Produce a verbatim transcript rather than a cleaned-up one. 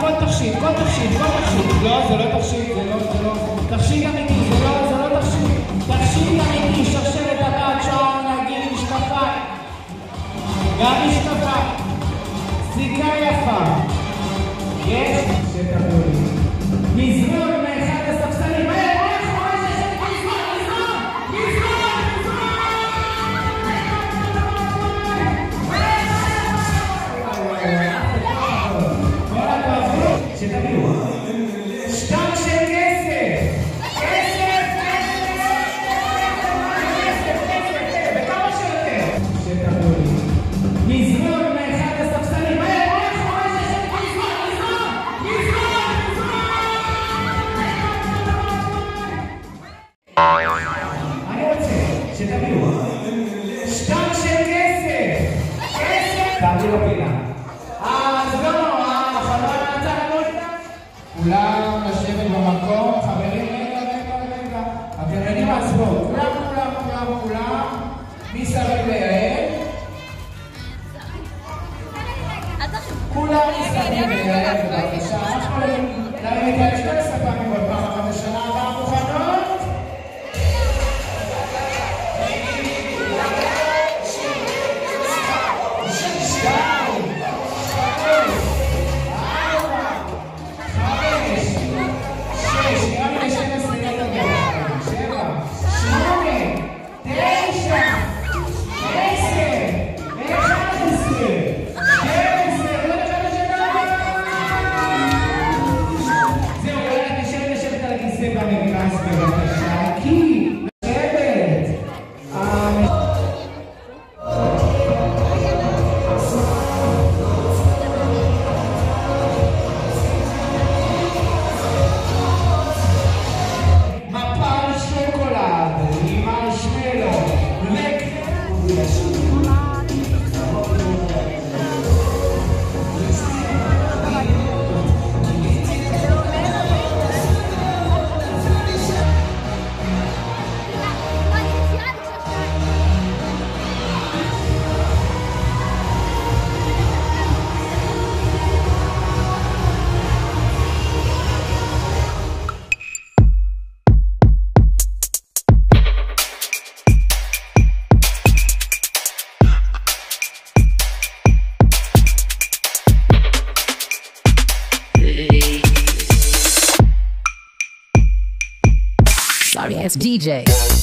כל תכשיט, כל תכשיט, כל תכשיט. לא, זה לא תכשיט, זה לא, זה לא. תכשיט אמיתי, זה לא, זה לא תכשיט. תכשיט אמיתי, שרשרת הבת, שעון, נגיד, משקפיים. גם משקפיים. סיכה יפה. יש? שתביאו לי. מזמור מאחד הספסלים. היי, בואי, חורש, יש לי מזמור, מזמור, מזמור, מזמור. כל הכבוד, שתביאו. שטר של כסף. כסף, כסף, כסף, כסף, וכמה שיותר. שתביאו לי. מזמור מאחד הספסלים. היי, בואי, חורש, יש לי מזמור, מזמור, מזמור, אני רוצה שתביאו שטר של כסף. כסף. תעביר לו פינה. אז לא, החברה נעצה לנו איתה. כולם לשבת במקום. חברים, רגע, רגע, רגע. הגרעינים עצמו. כולם, כולם, כולם, כולם. מסביב ליעל. כולם מסביב ליעל. בבקשה. אנחנו נרים את היד שתי עשרה פעמים עוד פעם אחת בשנה הבאה מוכנות. Sorry ass D J.